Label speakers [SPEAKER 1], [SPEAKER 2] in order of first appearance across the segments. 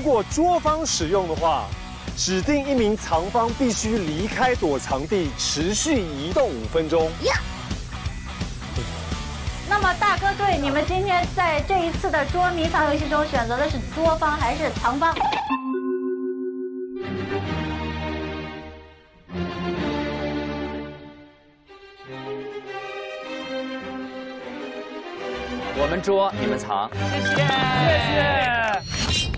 [SPEAKER 1] 果捉方使用的话，指定一名藏方必须离开躲藏地，持续移动5分钟。
[SPEAKER 2] 那么大哥队，你们今天在这一次的捉迷藏游戏中选择的是捉方还是藏方？
[SPEAKER 3] 我们捉，你们藏。谢谢，谢谢。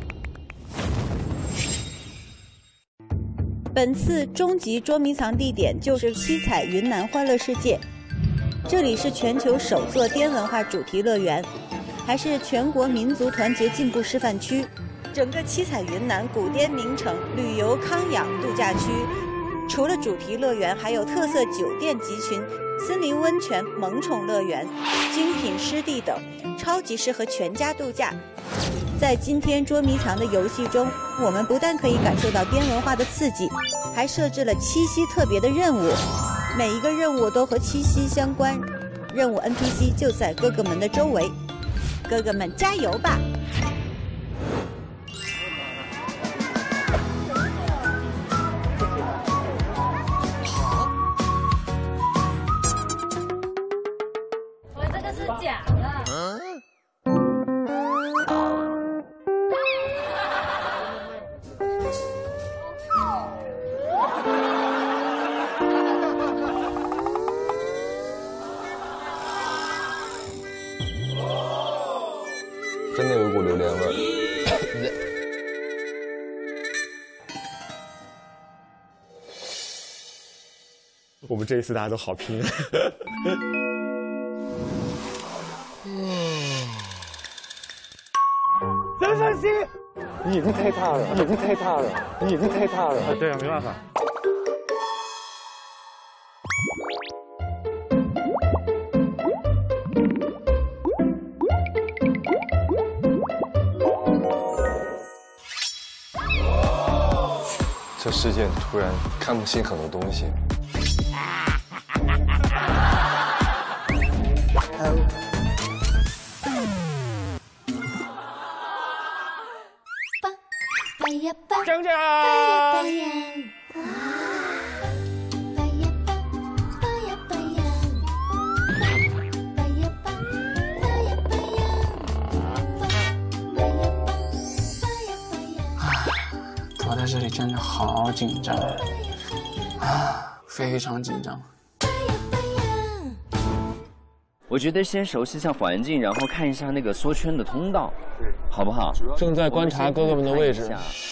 [SPEAKER 4] 本次终极捉迷藏地点就是七彩云南欢乐世界，这里是全球首座滇文化主题乐园，还是全国民族团结进步示范区。整个七彩云南古滇名城旅游康养度假区，除了主题乐园，还有特色酒店集群、森林温泉、萌宠乐园、精品湿地等，超级适合全家度假。在今天捉迷藏的游戏中，我们不但可以感受到滇文化的刺激，还设置了七夕特别的任务，每一个任务都和七夕相关。任务 NPC 就在哥哥们的周围，哥哥们加油吧！
[SPEAKER 2] 我这个是假的。
[SPEAKER 5] 真的有一股榴莲味儿。
[SPEAKER 1] 我们这一次大家都好拼。张上心，你眼睛太大了，眼睛太大了，你眼睛太大了。对啊，没办法。
[SPEAKER 5] 这世界突然看不清很多东西。
[SPEAKER 3] 整整。
[SPEAKER 6] 躲在这里真的好紧张啊，非常紧张。
[SPEAKER 3] 我觉得先熟悉一下环境，然后看一下那个缩圈的通道，好不好？
[SPEAKER 7] 正在观察哥哥们的位置。